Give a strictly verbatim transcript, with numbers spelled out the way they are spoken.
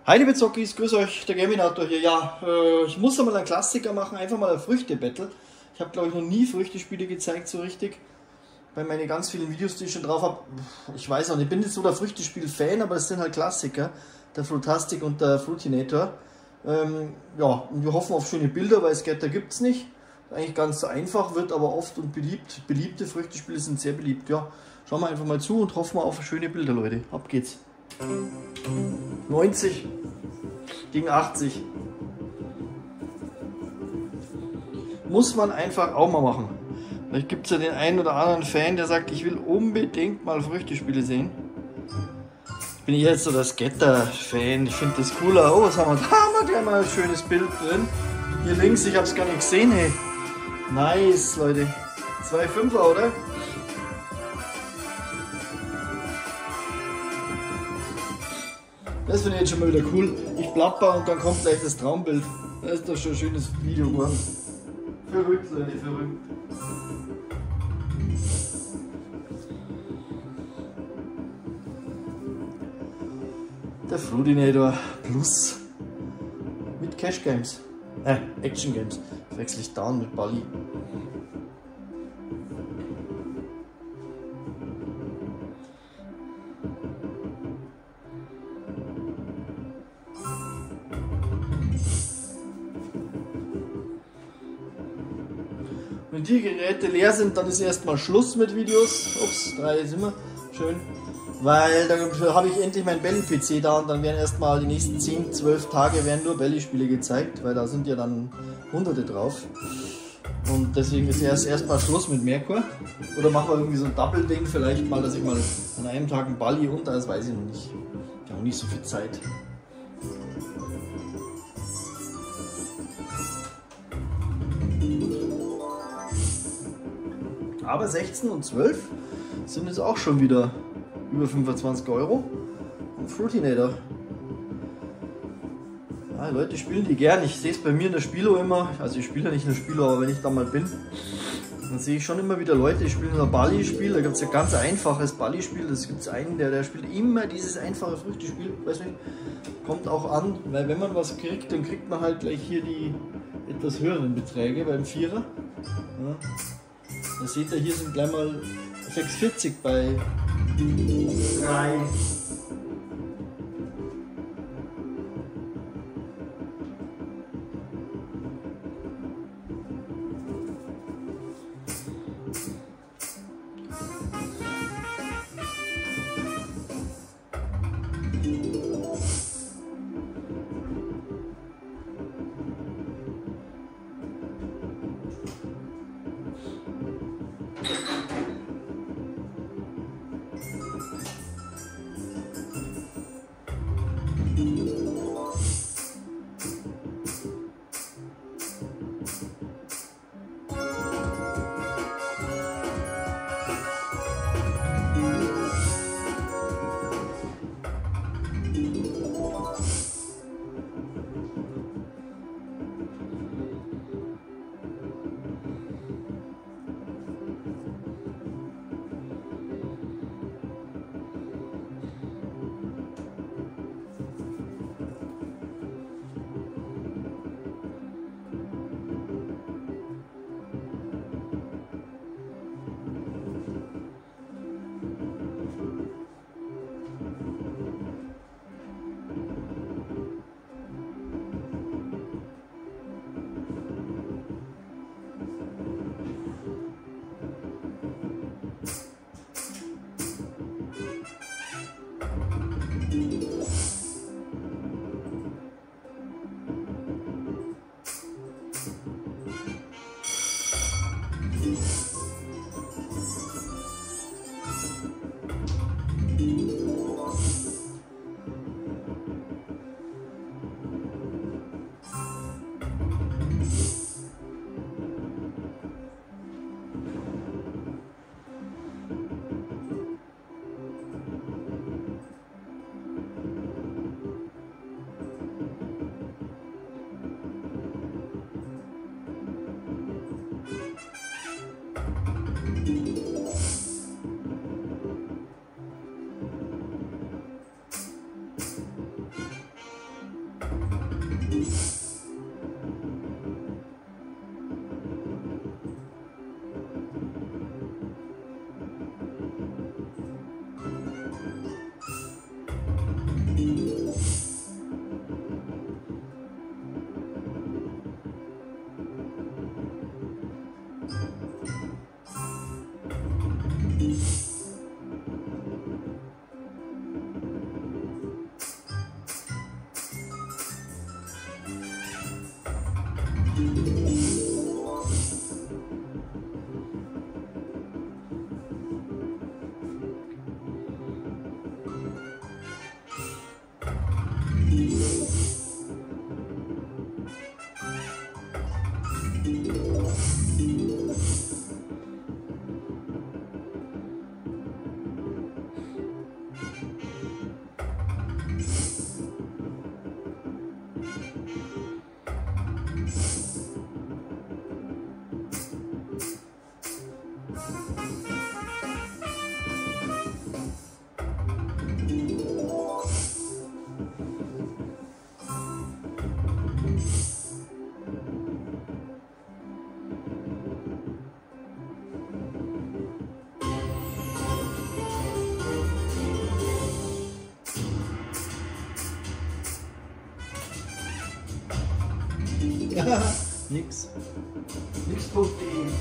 Hi liebe Zockis, grüß euch, der Gaminator hier. Ja, äh, ich muss einmal einen Klassiker machen, einfach mal ein Früchte-Battle. Ich habe glaube ich noch nie Früchtespiele gezeigt so richtig. Bei meinen ganz vielen Videos, die ich schon drauf habe. Ich weiß auch nicht, ich bin nicht so der Früchtespiel-Fan, aber es sind halt Klassiker. Der Frutastic und der Fruitinator. Ähm, ja, und wir hoffen auf schöne Bilder, weil Scatter gibt es nicht. Eigentlich ganz einfach, wird aber oft und beliebt. Beliebte Früchtespiele sind sehr beliebt. Ja, schauen wir einfach mal zu und hoffen wir auf schöne Bilder, Leute. Ab geht's. neunzig gegen achtzig. Muss man einfach auch mal machen. Vielleicht gibt es ja den einen oder anderen Fan, der sagt, ich will unbedingt mal Früchtespiele sehen. Ich bin jetzt so der Scatter-Fan, ich finde das cooler. Oh, was haben wir? Da haben wir gleich mal ein schönes Bild drin. Hier links, ich habe es gar nicht gesehen, hey. Nice, Leute. zwei Fünfer, oder? Das finde ich jetzt schon mal wieder cool. Ich plapper und dann kommt gleich das Traumbild. Das ist doch schon ein schönes Video geworden. Verrückt, Leute, verrückt. Der Fruitinator Plus mit Cash Games. Äh, Action Games. Wechsle ich down mit Bali. Wenn die Geräte leer sind, dann ist erstmal Schluss mit Videos. Ups, drei sind wir. Schön. Weil dann habe ich endlich meinen Belly-P C da und dann werden erstmal die nächsten zehn, zwölf Tage werden nur Belly-Spiele gezeigt, weil da sind ja dann Hunderte drauf. Und deswegen ist erst erstmal Schluss mit Merkur. Oder machen wir irgendwie so ein Double-Ding, vielleicht mal, dass ich mal an einem Tag ein Bali und das weiß ich noch nicht. Ich habe auch nicht so viel Zeit. Aber sechzehn und zwölf sind jetzt auch schon wieder über fünfundzwanzig Euro. Und Fruitinator. Ja, Leute spielen die gern. Ich sehe es bei mir in der Spielo immer. Also ich spiele ja nicht in der Spielo, aber wenn ich da mal bin, dann sehe ich schon immer wieder Leute, die spielen ein Bali-Spiel. Da gibt es ja ganz einfaches Bali-Spiel. Das gibt es einen, der, der spielt immer dieses einfache Früchtespiel. Weiß nicht, kommt auch an, weil wenn man was kriegt, dann kriegt man halt gleich hier die etwas höheren Beträge beim Vierer. Ja. Da seht ihr, hier sind gleich mal sechshundertvierzig bei drei. Nix. Nix.de.